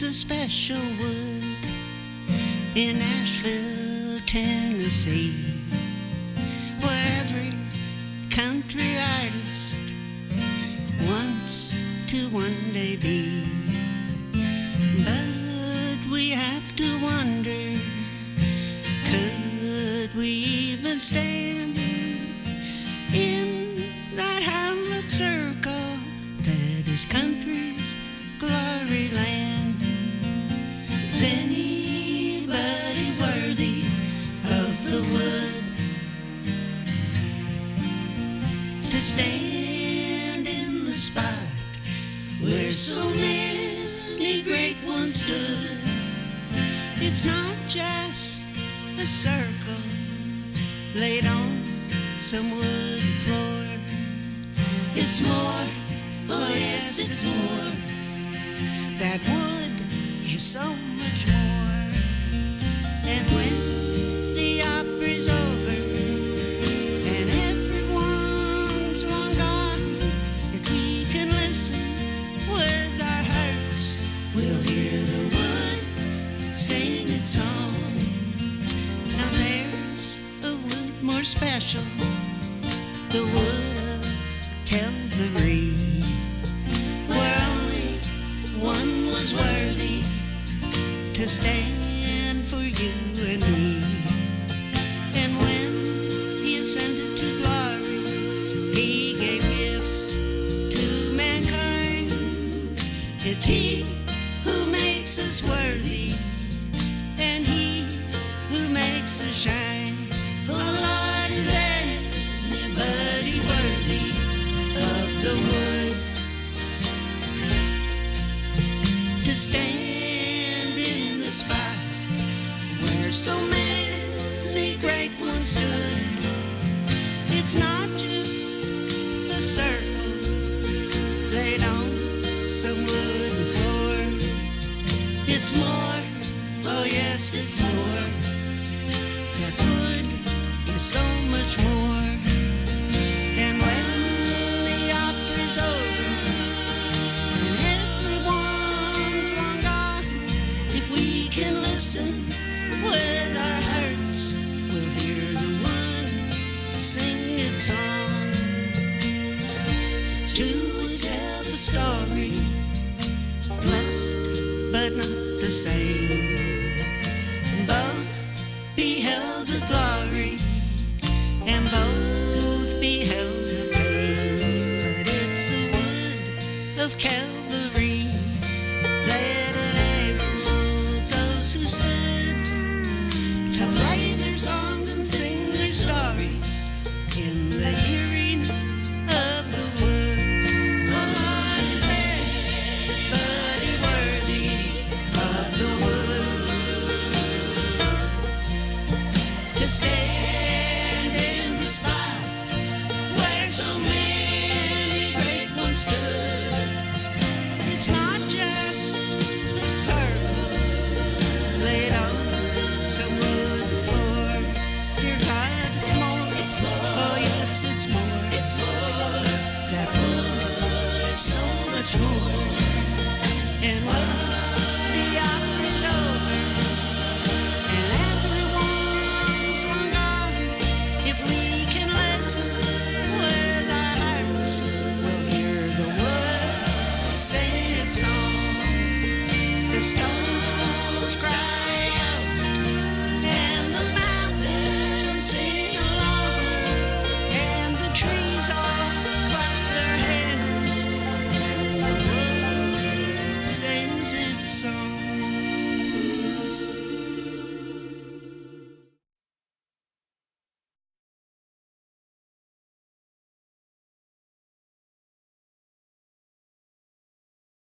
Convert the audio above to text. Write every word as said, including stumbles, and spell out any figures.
There's a special wood in Nashville, Tennessee, where every country artist wants to one day be. But we have to wonder, could we even stand in that hallowed circle that is country's glory land? Is anybody worthy of the wood to stand in the spot where so many great ones stood? It's not just a circle laid on some wood floor. It's more, oh yes, it's more. That wood is so much more. And when the Opry's over and everyone's long gone, if we can listen with our hearts, we'll hear the wood sing its song. Now there's a wood more special, the wood of Calgary, where only one was worthy to stand for you and me. And when he ascended to glory, he gave gifts to mankind. It's he who makes us worthy, and he who makes us shine. Oh Lord, is anybody worthy of the wood to stand in the spot where so many great ones stood? It's not just a circle laid on some wooden floor. It's more, oh yes, it's more. That wood is so much more. And when the Opry's over and everyone's long gone, if we can listen with our hearts, we'll hear the wood sing its song. Two would tell the story, blessed but not the same. Both beheld the glory, and both beheld the pain. But it's the wood of Calvary that enabled those who stood to play their song